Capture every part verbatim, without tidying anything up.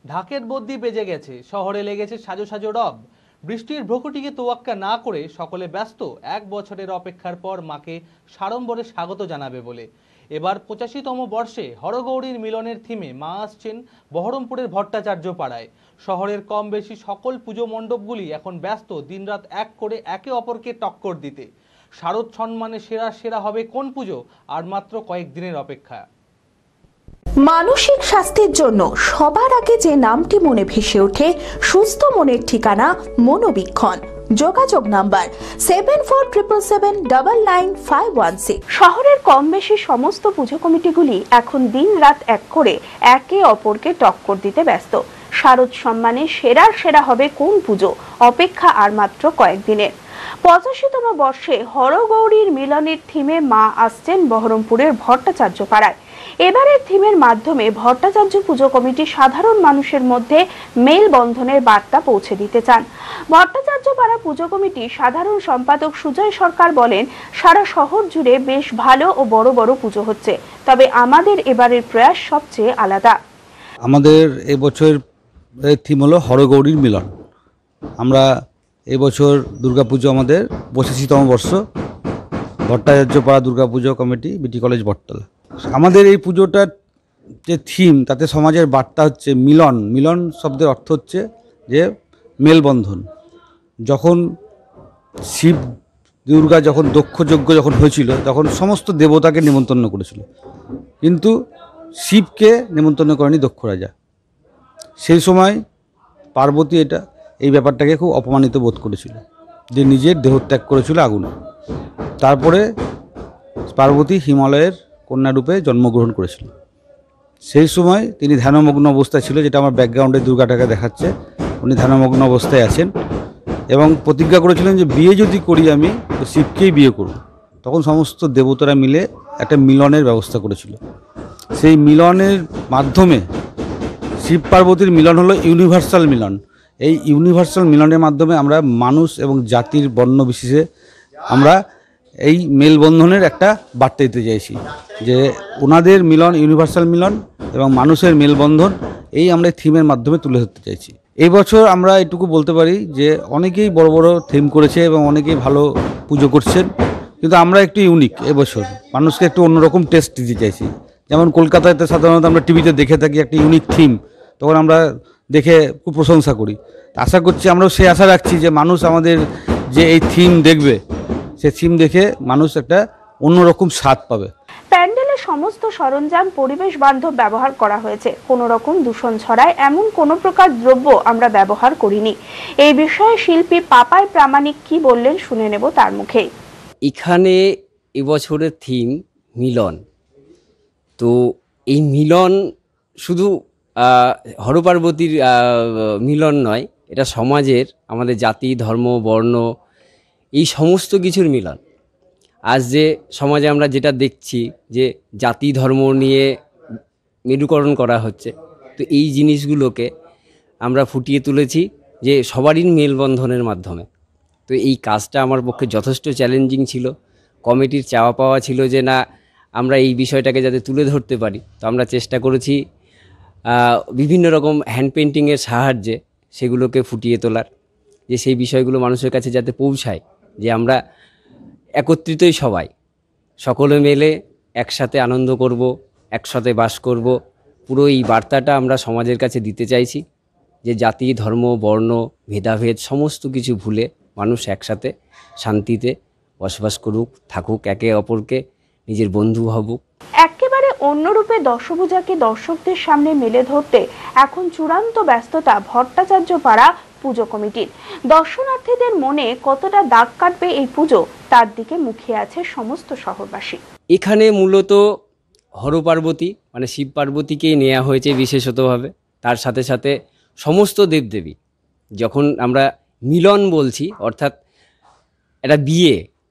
ঢাকের বদ্যি বেজে গেছে, শহরে লেগেছে সাজো সাজো রব। বৃষ্টির ভ্রকুটিকে তোয়াক্কা না করে সকলে ব্যস্ত এক বছরের অপেক্ষার পর মাকে সাড়ম্বরে স্বাগত জানাবে বলে। এবার পঁচাশিতম বর্ষে হরগৌরীর মিলনের থিমে মা আসছেন বহরমপুরের ভট্টাচার্য পাড়ায়। শহরের কম বেশি সকল পুজো মণ্ডপগুলি এখন ব্যস্ত দিনরাত এক করে একে অপরকে টক্কর দিতে। শারদ সম্মানে সেরা সেরা হবে কোন পুজো, আর মাত্র কয়েকদিনের অপেক্ষা। মানসিক স্বাস্থ্যের জন্য সবার আগে যে নামটি মনে ভেসে ওঠে, সুস্থ মনের ঠিকানা মনোবীক্ষণ। যোগাযোগ number seven four triple seven double nine five one six. শহরের কম বেশি সমস্ত পুজো কমিটিগুলি এখন দিন রাত এক করে একে অপরকে টক্কর দিতে ব্যস্ত। শারদ সম্মানে সেরার সেরা হবে কোন পুজো, অপেক্ষা আর মাত্র কয়েকদিনের। পঁচাশিতম বর্ষে হরগৌরীর মিলনের থিমে মা আসছেন বহরমপুরের ভট্টাচার্য পাড়ায়। এবারের থিমের মাধ্যমে ভট্টাচার্য পুজো কমিটি সাধারণ মানুষের মধ্যে মেল বন্ধনের বার্তা পৌঁছে দিতে চান। ভট্টাচার্য পাড়া পুজো কমিটি সাধারণ সম্পাদক সুজয় সরকার বলেন, সারা শহর জুড়ে বেশ ভালো ও বড় বড় পুজো হচ্ছে, তবে আমাদের এবারের প্রয়াস সবচেয়ে আলাদা। আমাদের এবছর থিম হলো হরগৌরীর মিলন। আমরা এবছর দুর্গাপুজো আমাদের পঁচাশিতম বর্ষ, ভট্টাচার্য পাড়া Durgapuja committee, BT college Battala. আমাদের এই পুজোটার যে থিম, তাতে সমাজের বার্তা হচ্ছে মিলন। মিলন শব্দের অর্থ হচ্ছে যে মেলবন্ধন। যখন শিব দুর্গা যখন দক্ষযজ্ঞ যখন হয়েছিল, তখন সমস্ত দেবতাকে নিমন্ত্রণ করেছিল, কিন্তু শিবকে নিমন্ত্রণ করেনি দক্ষ রাজা। সেই সময় পার্বতী এটা এই ব্যাপারটাকে খুব অপমানিত বোধ করেছিল, যে নিজের দেহত্যাগ করেছিল আগুনে। তারপরে পার্বতী হিমালয়ের কন্যারূপে জন্মগ্রহণ করেছিল। সেই সময় তিনি ধ্যানমগ্ন অবস্থায় ছিল, যেটা আমার ব্যাকগ্রাউন্ডে দুর্গাটাকে দেখাচ্ছে। উনি ধ্যানমগ্ন অবস্থায় আছেন এবং প্রতিজ্ঞা করেছিলেন যে বিয়ে যদি করি আমি, তো শিবকেই বিয়ে করব। তখন সমস্ত দেবতারা মিলে একটা মিলনের ব্যবস্থা করেছিল। সেই মিলনের মাধ্যমে শিব পার্বতীর মিলন হলো ইউনিভার্সাল মিলন। এই ইউনিভার্সাল মিলনের মাধ্যমে আমরা মানুষ এবং জাতির বর্ণ বিশেষে আমরা এই মেলবন্ধনের একটা বার্তা দিতে চাইছি, যে ওনাদের মিলন ইউনিভার্সাল মিলন এবং মানুষের মেলবন্ধন, এই আমরা থিমের মাধ্যমে তুলে ধরতে চাইছি। এই বছর আমরা এটুকু বলতে পারি যে অনেকেই বড় বড় থিম করেছে এবং অনেকেই ভালো পুজো করছেন, কিন্তু আমরা একটু ইউনিক এবছর মানুষকে একটু অন্যরকম টেস্ট দিতে চাইছি। যেমন কলকাতাতে সাধারণত আমরা টিভিতে দেখে থাকি একটা ইউনিক থিম, তখন আমরা দেখে খুব প্রশংসা করি। আশা করছি, আমরাও সেই আশা রাখছি যে মানুষ আমাদের যে এই থিম দেখবে, সে থিম দেখে মানুষ একটা অন্যরকম স্বাদ পাবে। প্যান্ডেলের সমস্ত সরঞ্জাম পরিবেশ বান্ধব ব্যবহার করা হয়েছে, কোনো রকম দূষণ ছড়ায় এমন কোনো প্রকার দ্রব্য আমরা ব্যবহার করিনি। এই বিষয়ে শিল্পী পাপাই প্রামাণিক কি বললেন শুনে নেব তার মুখে। এখানে এবছরের থিম মিলন। তো এই মিলন শুধু হরপার্বতীর মিলন নয়, এটা সমাজের, আমাদের জাতি ধর্ম বর্ণ এই সমস্ত কিছুর মিলন। আজ যে সমাজে আমরা যেটা দেখছি যে জাতি ধর্ম নিয়ে মেরুকরণ করা হচ্ছে, তো এই জিনিসগুলোকে আমরা ফুটিয়ে তুলেছি যে সবারই মেলবন্ধনের মাধ্যমে। তো এই কাজটা আমার পক্ষে যথেষ্ট চ্যালেঞ্জিং ছিল। কমিটির চাওয়া পাওয়া ছিল যে না, আমরা এই বিষয়টাকে যাতে তুলে ধরতে পারি, তো আমরা চেষ্টা করেছি বিভিন্ন রকম হ্যান্ড পেন্টিংয়ের সাহায্যে সেগুলোকে ফুটিয়ে তোলার, যে সেই বিষয়গুলো মানুষের কাছে যাতে পৌঁছায়, যে আমরা একত্রিতই সবাই সকলে মিলে একসাথে আনন্দ করব, একসাথে বাস করব। পুরো এই বার্তাটা আমরা সমাজের কাছে দিতে চাইছি, যে জাতি ধর্ম বর্ণ ভেদাভেদ সমস্ত কিছু ভুলে মানুষ একসাথে শান্তিতে বসবাস করুক, থাকুক, একে অপরকে নিজের বন্ধু ভাবুক। একেবারে অন্যরূপে দশভূজাকে দর্শকদের সামনে মেলে ধরতে এখন চূড়ান্ত ব্যস্ততা ভট্টাচার্য পাড়া পুজো কমিটির। দর্শনার্থীদের মনে কতটা দাগ কাটবে এই পুজো, তার দিকে মুখিয়ে আছে সমস্ত শহরবাসী। এখানে মূলত হরপার্বতী মানে শিব পার্বতীকেই নেওয়া হয়েছে বিশেষতভাবে, তার সাথে সাথে সমস্ত দেবদেবী। যখন আমরা মিলন বলছি, অর্থাৎ একটা বিয়ে,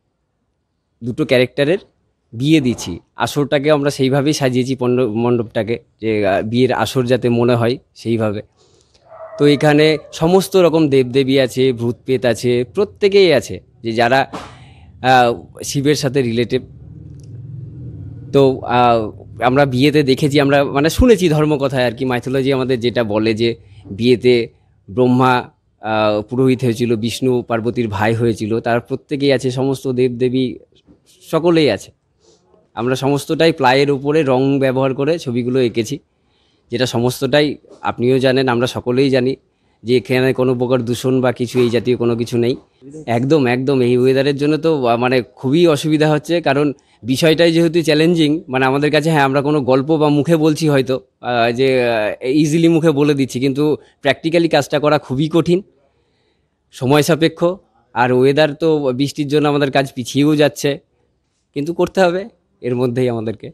দুটো ক্যারেক্টারের বিয়ে দিচ্ছি, আসরটাকে আমরা সেইভাবেই সাজিয়েছি মণ্ডপটাকে, যে বিয়ের আসর যাতে মনে হয় সেইভাবে। তো এখানে সমস্ত রকম দেবদেবী আছে, ভূতপ্রেত আছে, প্রত্যেকেই আছে যে যারা শিবের সাথে রিলেটেড। তো আমরা বিয়েতে দেখেছি, আমরা মানে শুনেছি ধর্মকথায় আর কি, মাইথোলজি আমাদের যেটা বলে যে বিয়েতে ব্রহ্মা আহ, পুরোহিত হয়েছিল, বিষ্ণু পার্বতীর ভাই হয়েছিল, তার প্রত্যেকেই আছে, সমস্ত দেবদেবী সকলেই আছে। আমরা সমস্তটাই প্লাইয়ের উপরে রং ব্যবহার করে ছবিগুলো এঁকেছি, যেটা সমস্তটাই আপনিও জানেন, আমরা সকলেই জানি যে এখানে কোনো প্রকার দূষণ বা কিছু এই জাতীয় কোনো কিছু নেই। একদম একদম এই ওয়েদারের জন্য তো আহ, মানে খুবই অসুবিধা হচ্ছে, কারণ বিষয়টাই যেহেতু চ্যালেঞ্জিং, মানে আমাদের কাছে হ্যাঁ আমরা কোনো গল্প বা মুখে বলছি হয়তো আহ, যে ইজিলি মুখে বলে দিচ্ছি, কিন্তু প্র্যাকটিক্যালি কাজটা করা খুবই কঠিন, সময় সাপেক্ষ। আর ওয়েদার তো বৃষ্টির জন্য আমাদের কাজ পিছিয়েও যাচ্ছে, কিন্তু করতে হবে এর মধ্যেই আমাদেরকে।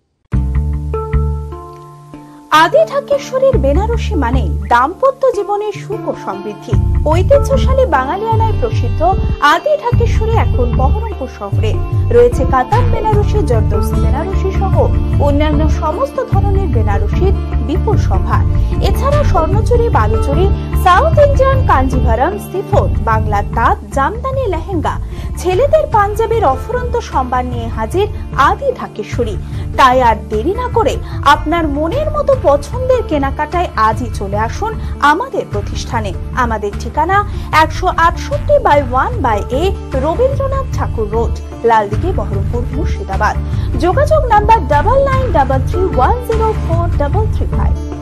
আদি ঢাকেশ্বরীর বেনারসি মানেই দাম্পত্য জীবনের সুখ ও সমৃদ্ধি। ঐতিহ্যশালী বাঙালিয়ানায় প্রসিদ্ধ আদি ঢাকেশ্বরী এখন বহরমপুর শহরে রয়েছে। কাতার বেনারসি, জর্দোসি বেনারসি সহ অন্যান্য সমস্ত ধরনের বেনারসির বিপুল সম্ভার। এছাড়া Swarnachuri, Baluchari, south Indian Kanjeevaram, chiffon, বাংলার তাঁত, জামদানি, লেহেঙ্গা, ছেলেদের পাঞ্জাবির অফুরন্ত সম্ভার নিয়ে হাজির আদি ঢাকেশ্বরী। তাই আর দেরি না করে আপনার মনের মতো পছন্দের কেনাকাটায় আজই চলে আসুন আমাদের প্রতিষ্ঠানে। আমাদের ঠিকানা একশো আটষট্টি by one by A Rabindranath Thakur road, Laldighi, Baharampur, Murshidabad. যোগাযোগ number double nine double three one zero four double three five.